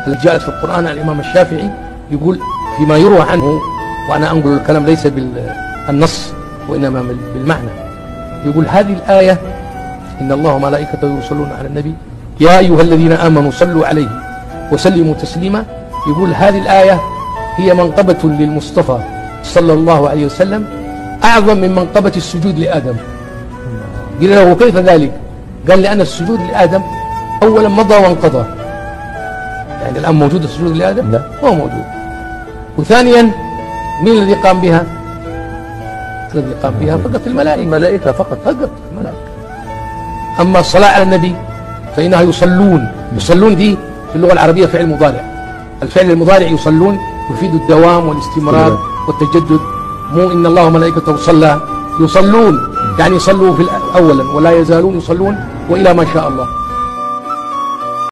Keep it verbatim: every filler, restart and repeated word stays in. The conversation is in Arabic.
التي جاءت في القرآن عن الإمام الشافعي يقول فيما يروى عنه، وأنا أنقل الكلام ليس بالنص وإنما بالمعنى، يقول هذه الآية إن الله وملائكته يصلون على النبي يا أيها الذين آمنوا صلوا عليه وسلموا تسليما. يقول هذه الآية هي منقبة للمصطفى صلى الله عليه وسلم أعظم من منقبة السجود لآدم. قيل له كيف ذلك؟ قال لأن السجود لآدم أولا مضى وانقضى، يعني الآن موجود السجود لآدم؟ لا، هو موجود. وثانيا مين الذي قام بها؟ الذي قام بها فقط الملائكة، الملائكة فقط فقط الملائكة. أما الصلاة على النبي فإنها يصلون. يصلون دي في اللغة العربية فعل مضارع، الفعل المضارع يصلون يفيد الدوام والاستمرار والتجدد. مو إن الله وملائكته صلى، يصلون يعني يصلوا في أولا ولا يزالون يصلون وإلى ما شاء الله.